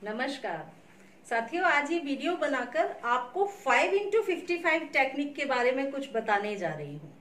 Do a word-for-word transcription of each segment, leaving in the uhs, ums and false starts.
नमस्कार साथियों, आज ये वीडियो बनाकर आपको five into fifty five technique के बारे में कुछ बताने जा रही हूँ।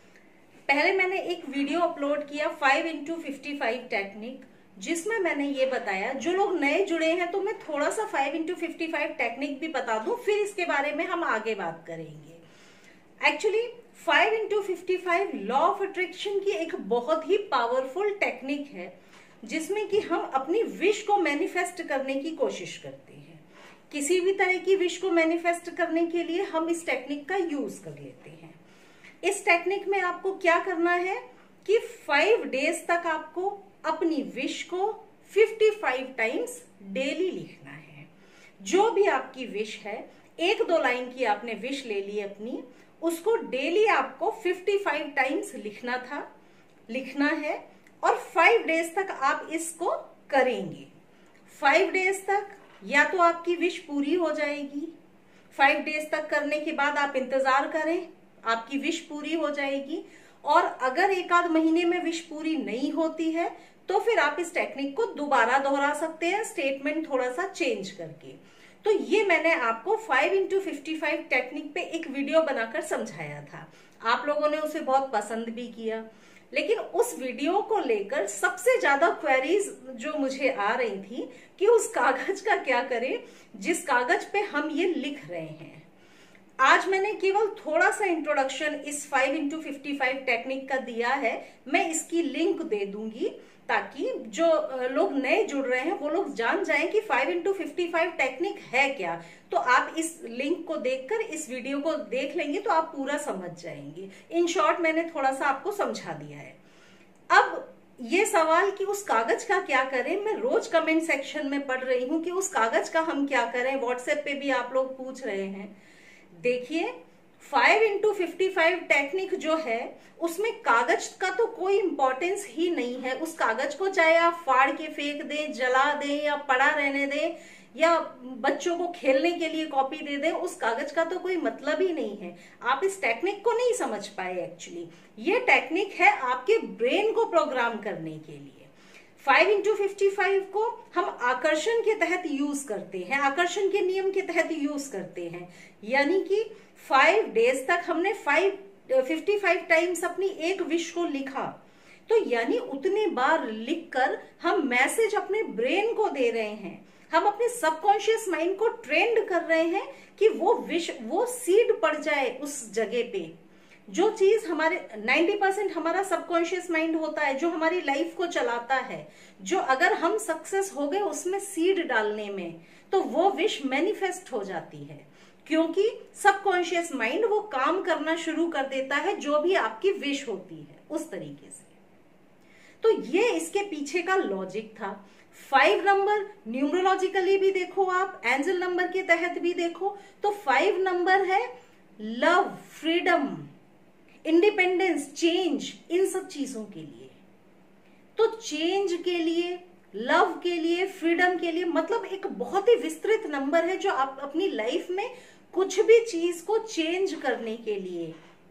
पहले मैंने एक वीडियो अपलोड किया five into fifty five technique, जिसमें मैंने ये बताया, जो लोग नए जुड़े हैं तो मैं थोड़ा सा five into fifty five technique भी बता दूं, फिर इसके बारे में हम आगे बात करेंगे। Actually five into fifty five law of attraction की एक बहुत ही पावरफुल टेक्निक है, जिसमें कि हम अपनी विश को मैनिफेस्ट करने की कोशिश करते हैं। किसी भी तरह की विश को मैनिफेस्ट करने के लिए हम इस टेक्निक का यूज कर लेते हैं। इस टेक्निक में आपको क्या करना है कि फाइव डेज तक आपको अपनी विश को फिफ्टी फाइव टाइम्स डेली लिखना है। जो भी आपकी विश है, एक दो लाइन की आपने विश ले ली अपनी, उसको डेली आपको फिफ्टी फाइव टाइम्स लिखना था लिखना है और फाइव डेज तक आप इसको करेंगे। फाइव डेज तक या तो आपकी विश पूरी हो जाएगी, फाइव डेज तक करने के बाद आप इंतजार करें, आपकी विश पूरी हो जाएगी। और अगर एक आध महीने में विश पूरी नहीं होती है तो फिर आप इस टेक्निक को दोबारा दोहरा सकते हैं, स्टेटमेंट थोड़ा सा चेंज करके। तो ये मैंने आपको five into fifty five technique पे एक वीडियो बनाकर समझाया था। आप लोगों ने उसे बहुत पसंद भी किया, लेकिन उस वीडियो को लेकर सबसे ज्यादा क्वेरीज जो मुझे आ रही थी कि उस कागज का क्या करें जिस कागज पे हम ये लिख रहे हैं। आज मैंने केवल थोड़ा सा इंट्रोडक्शन इस five into fifty five technique का दिया है। मैं इसकी लिंक दे दूंगी ताकि जो लोग नए जुड़ रहे हैं वो लोग जान जाएं कि five into fifty five technique है क्या। तो आप इस लिंक को देखकर इस वीडियो को देख लेंगे तो आप पूरा समझ जाएंगे। इन शॉर्ट मैंने थोड़ा सा आपको समझा दिया है। अब ये सवाल कि उस कागज का क्या करें, मैं रोज कमेंट सेक्शन में पढ़ रही हूँ कि उस कागज का हम क्या करें। व्हाट्सएप पे भी आप लोग पूछ रहे हैं। देखिए, five into fifty five technique जो है उसमें कागज का तो कोई इंपॉर्टेंस ही नहीं है। उस कागज को चाहे आप फाड़ के फेंक दें, जला दें या पड़ा रहने दें या बच्चों को खेलने के लिए कॉपी दे दें, उस कागज का तो कोई मतलब ही नहीं है। आप इस टेक्निक को नहीं समझ पाए। एक्चुअली ये टेक्निक है आपके ब्रेन को प्रोग्राम करने के लिए। फाइव इंटू फिफ्टी फाइव को हम आकर्षण के तहत यूज करते हैं, आकर्षण के नियम के तहत यूज करते हैं। यानी कि फाइव डेज तक हमने फाइव फिफ्टी फाइव टाइम्स अपनी एक विश को लिखा, तो यानी उतने बार लिखकर हम मैसेज अपने ब्रेन को दे रहे हैं। हम अपने सबकॉन्शियस माइंड को ट्रेंड कर रहे हैं कि वो विश, वो सीड पड़ जाए उस जगह पे। जो चीज हमारे नाइन्टी परसेंट हमारा सबकॉन्शियस माइंड होता है, जो हमारी लाइफ को चलाता है, जो अगर हम सक्सेस हो गए उसमें सीड डालने में, तो वो विश मैनिफेस्ट हो जाती है, क्योंकि सबकॉन्शियस माइंड वो काम करना शुरू कर देता है जो भी आपकी विश होती है उस तरीके से। तो ये इसके पीछे का लॉजिक था। फाइव नंबर न्यूमरोलॉजिकली भी देखो, आप एंजल नंबर के तहत भी देखो, तो फाइव नंबर है लव, फ्रीडम, इंडिपेंडेंस, चेंज, इन सब चीजों के लिए। तो चेंज के लिए, लव के लिए, फ्रीडम के लिए, मतलब एक बहुत ही विस्तृत नंबर है जो आप अपनी लाइफ में कुछ भी चीज को चेंज करने के लिए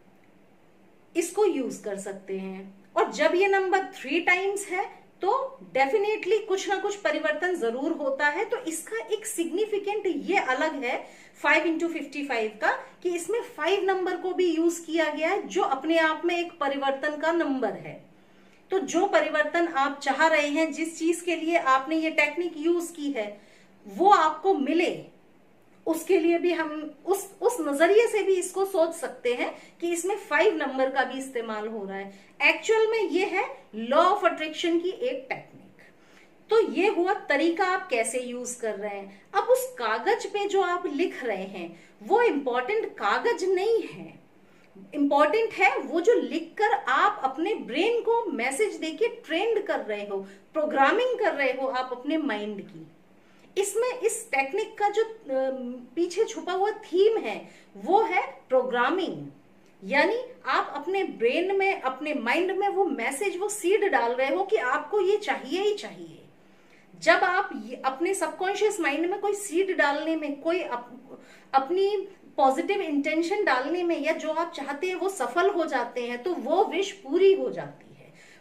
इसको यूज कर सकते हैं। और जब ये नंबर थ्री टाइम्स है तो डेफिनेटली कुछ ना कुछ परिवर्तन जरूर होता है। तो इसका एक सिग्निफिकेंट ये अलग है फाइव इंटू फिफ्टी फाइव का, कि इसमें फाइव नंबर को भी यूज किया गया है जो अपने आप में एक परिवर्तन का नंबर है। तो जो परिवर्तन आप चाह रहे हैं, जिस चीज के लिए आपने ये टेक्निक यूज की है, वो आपको मिले, उसके लिए भी हम उस उस नजरिए से भी इसको सोच सकते हैं कि इसमें फाइव नंबर का भी इस्तेमाल हो रहा है। एक्चुअल में ये है लॉ ऑफ अट्रैक्शन की एक टेक्निक। तो ये हुआ तरीका आप कैसे यूज कर रहे हैं। अब उस कागज पे जो आप लिख रहे हैं वो इम्पोर्टेंट कागज नहीं है, इम्पोर्टेंट है वो जो लिखकर आप अपने ब्रेन को मैसेज देके ट्रेंड कर रहे हो, प्रोग्रामिंग कर रहे हो आप अपने माइंड की। इसमें इस टेक्निक का जो पीछे छुपा हुआ थीम है वो है प्रोग्रामिंग। यानी आप अपने ब्रेन में, अपने माइंड में वो मैसेज, वो सीड डाल रहे हो कि आपको ये चाहिए ही चाहिए। जब आप अपने सबकॉन्शियस माइंड में कोई सीड डालने में, कोई अप, अपनी पॉजिटिव इंटेंशन डालने में, या जो आप चाहते हैं वो सफल हो जाते हैं, तो वो विश पूरी हो जाती है।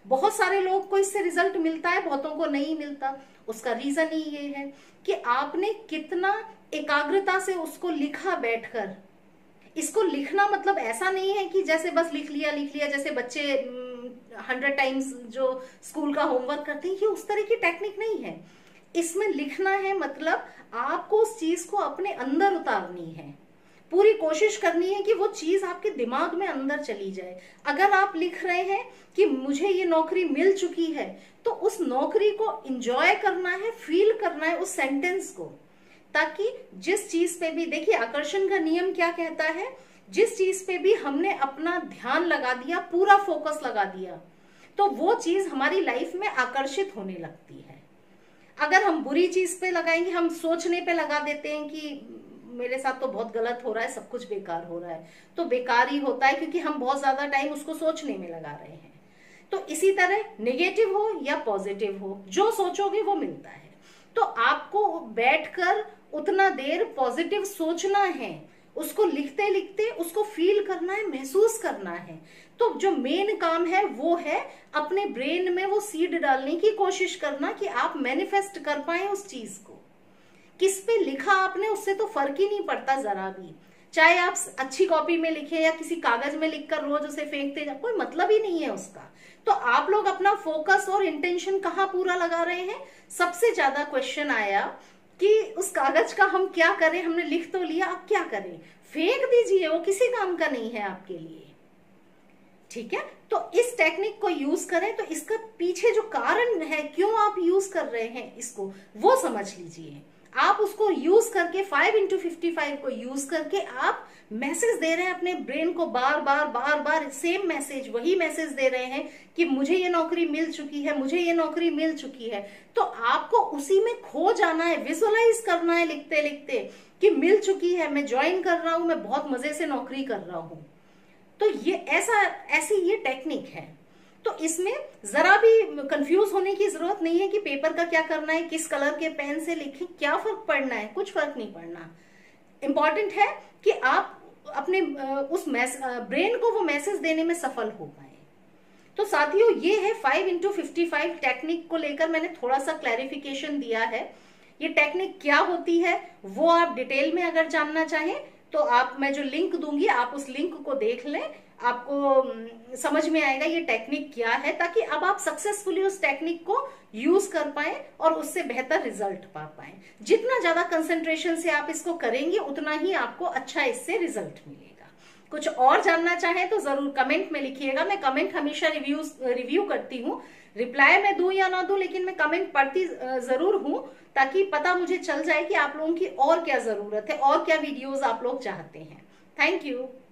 बहुत सारे लोगों को इससे रिजल्ट मिलता है, बहुतों को नहीं मिलता। उसका रीजन ही ये है कि आपने कितना एकाग्रता से उसको लिखा बैठकर। इसको लिखना मतलब ऐसा नहीं है कि जैसे बस लिख लिया लिख लिया जैसे बच्चे हंड्रेड टाइम्स जो स्कूल का होमवर्क करते हैं, ये उस तरह की टेक्निक नहीं है। इसमें लिखना है मतलब आपको उस चीज को अपने अंदर उतारनी है, पूरी कोशिश करनी है कि वो चीज आपके दिमाग में अंदर चली जाए। अगर आप लिख रहे हैं कि मुझे ये नौकरी मिल चुकी है, तो उस नौकरी को एंजॉय करना है, फील करना है उस सेंटेंस को, ताकि जिस चीज पे भी, देखिए आकर्षण का नियम क्या कहता है, जिस चीज पे भी हमने अपना ध्यान लगा दिया, पूरा फोकस लगा दिया, तो वो चीज हमारी लाइफ में आकर्षित होने लगती है। अगर हम बुरी चीज पे लगाएंगे, हम सोचने पे लगा देते हैं कि मेरे साथ तो बहुत गलत हो रहा है, सब कुछ बेकार हो रहा है, तो बेकार ही होता है क्योंकि हम बहुत ज्यादा टाइम उसको सोचने में लगा रहे हैं। तो इसी तरह नेगेटिव हो या पॉजिटिव हो, जो सोचोगे वो मिलता है। तो आपको बैठकर उतना देर पॉजिटिव सोचना है, उसको लिखते लिखते उसको फील करना है, महसूस करना है। तो जो मेन काम है वो है अपने ब्रेन में वो सीड डालने की कोशिश करना कि आप मैनिफेस्ट कर पाए उस चीज को। किस पे लिखा आपने उससे तो फर्क ही नहीं पड़ता जरा भी, चाहे आप अच्छी कॉपी में लिखे या किसी कागज में लिखकर रोज उसे फेंकते जाए, कोई मतलब ही नहीं है उसका। तो आप लोग अपना फोकस और इंटेंशन कहाँ पूरा लगा रहे हैं। सबसे ज्यादा क्वेश्चन आया कि उस कागज का हम क्या करें, हमने लिख तो लिया, अब क्या करें, फेंक दीजिए, वो किसी काम का नहीं है आपके लिए। ठीक है, तो इस टेक्निक को यूज करें, तो इसका पीछे जो कारण है क्यों आप यूज कर रहे हैं इसको, वो समझ लीजिए। आप उसको यूज करके फाइव इंटू फिफ्टी फाइव को यूज करके आप मैसेज दे रहे हैं अपने ब्रेन को, बार बार बार बार सेम मैसेज, वही मैसेज दे रहे हैं कि मुझे ये नौकरी मिल चुकी है, मुझे ये नौकरी मिल चुकी है। तो आपको उसी में खो जाना है, विजुअलाइज करना है लिखते लिखते कि मिल चुकी है, मैं ज्वाइन कर रहा हूं, मैं बहुत मजे से नौकरी कर रहा हूं। तो ये ऐसा ऐसी ये टेक्निक है। तो इसमें जरा भी कंफ्यूज होने की जरूरत नहीं है कि पेपर का क्या करना है, किस कलर के पेन से लिखें, क्या फर्क पड़ना है, कुछ फर्क नहीं पड़ना। इंपॉर्टेंट है कि आप अपने उस ब्रेन को वो मैसेज देने में सफल हो पाए। तो साथियों, ये है five into fifty five technique को लेकर मैंने थोड़ा सा क्लैरिफिकेशन दिया है। ये टेक्निक क्या होती है वो आप डिटेल में अगर जानना चाहें तो आप, मैं जो लिंक दूंगी आप उस लिंक को देख लें, आपको समझ में आएगा ये टेक्निक क्या है, ताकि अब आप सक्सेसफुली उस टेक्निक को यूज कर पाए और उससे बेहतर रिजल्ट पा पाए। जितना ज्यादा कंसंट्रेशन से आप इसको करेंगे उतना ही आपको अच्छा इससे रिजल्ट मिलेगा। कुछ और जानना चाहें तो जरूर कमेंट में लिखिएगा। मैं कमेंट हमेशा रिव्यू रिव्यू करती हूँ, रिप्लाई मैं दूं या ना दूं, लेकिन मैं कमेंट पढ़ती जरूर हूं, ताकि पता मुझे चल जाए कि आप लोगों की और क्या जरूरत है और क्या वीडियोस आप लोग चाहते हैं। Thank you.